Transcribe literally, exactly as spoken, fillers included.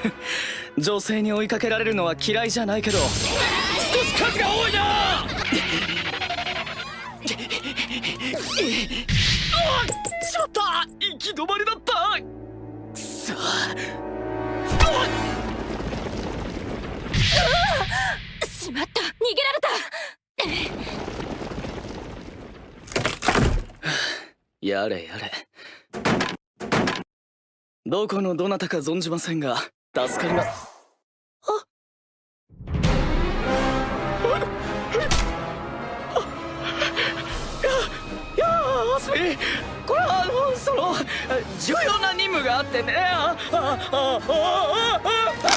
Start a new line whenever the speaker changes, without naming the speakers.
女性に追いかけられるのは嫌いじゃないけど、少し数が多いな。しまった、行き止まりだった。くそ。
しまった、逃げられた。
やれやれ。どこのどなたか存じませんが助かります。あいやあすみ、これはあのその重要な任務があってね。あああああああ